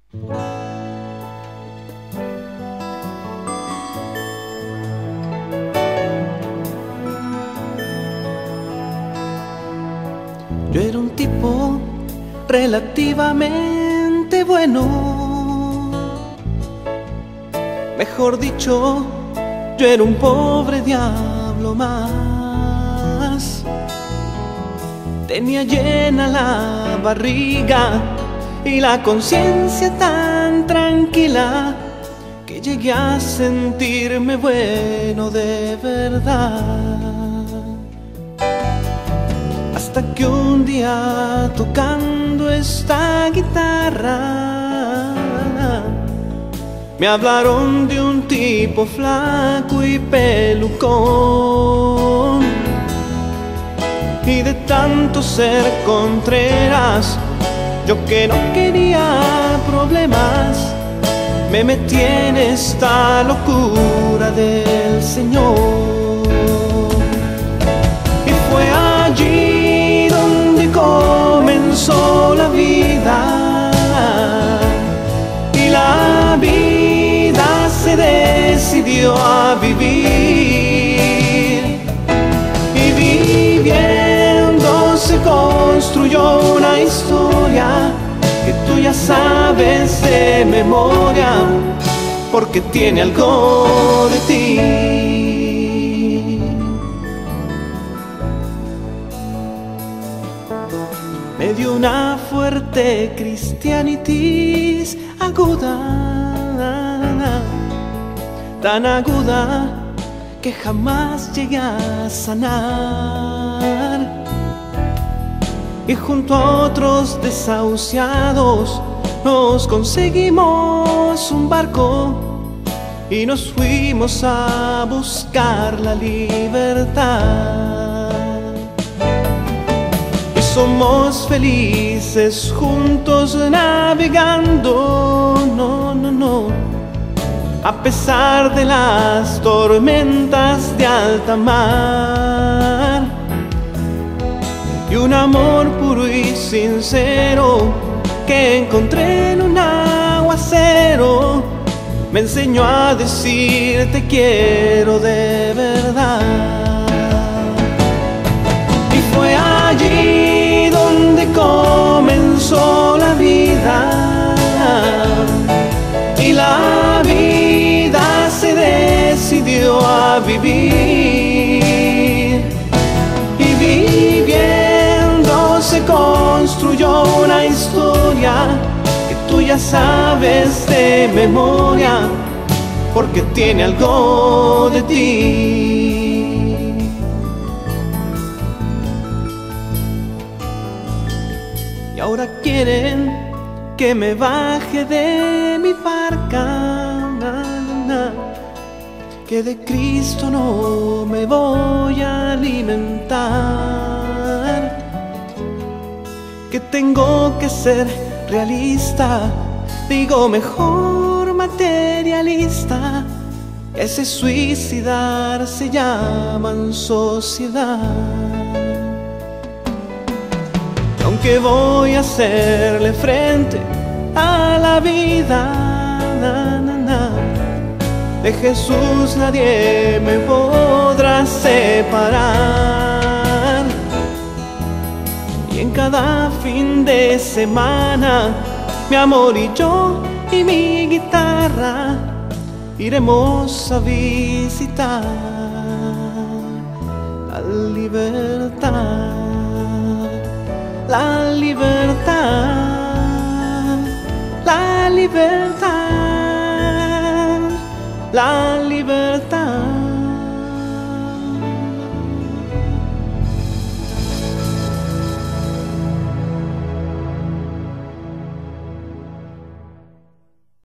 Yo era un tipo relativamente bueno, mejor dicho, yo era un pobre diablo más. Tenía llena la barriga y la conciencia tan tranquila que llegué a sentirme bueno de verdad. Hasta que un día, tocando esta guitarra, me hablaron de un tipo flaco y pelucón, y de tanto ser Contreras, yo que no quería problemas, me metí en esta locura del Señor. Y fue allí donde comenzó la vida, y la vida se decidió a vivir, y viviendo se construyó una historia que tú ya sabes de memoria, porque tiene algo de ti. Me dio una fuerte cristianitis aguda, tan aguda que jamás llegué a sanar. Y junto a otros desahuciados nos conseguimos un barco y nos fuimos a buscar la libertad. Y somos felices juntos navegando, no, no, no, a pesar de las tormentas de alta mar. Y un amor puro y sincero que encontré en un aguacero me enseñó a decir te quiero de verdad. Y fue allí donde comenzó la vida, y la vida se decidió a vivir, y viviendo se construyó una historia que tú ya sabes de memoria, porque tiene algo de ti. Y ahora quieren que me baje de mi barca, que de Cristo no me voy a alimentar, que tengo que ser realista, digo mejor materialista, ese suicidar se llaman sociedad. Y aunque voy a hacerle frente a la vida, de Jesús nadie me podrá separar. Y en cada fin de semana, mi amor y yo y mi guitarra iremos a visitar la libertad, la libertad, la libertad, la libertad.